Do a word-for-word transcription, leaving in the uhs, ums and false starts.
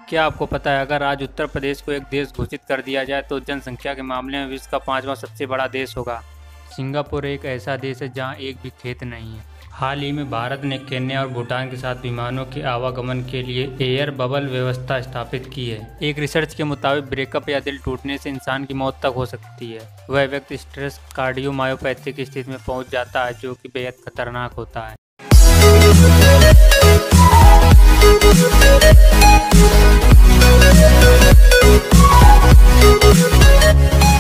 क्या आपको पता है, अगर आज उत्तर प्रदेश को एक देश घोषित कर दिया जाए तो जनसंख्या के मामले में विश्व का पांचवा सबसे बड़ा देश होगा। सिंगापुर एक ऐसा देश है जहां एक भी खेत नहीं है। हाल ही में भारत ने केन्या और भूटान के साथ विमानों के आवागमन के लिए एयर बबल व्यवस्था स्थापित की है। एक रिसर्च के मुताबिक ब्रेकअप या दिल टूटने से इंसान की मौत तक हो सकती है। वह व्यक्ति स्ट्रेस कार्डियोमायोपैथी की स्थिति में पहुंच जाता है, जो कि बेहद खतरनाक होता है। We'll be right back.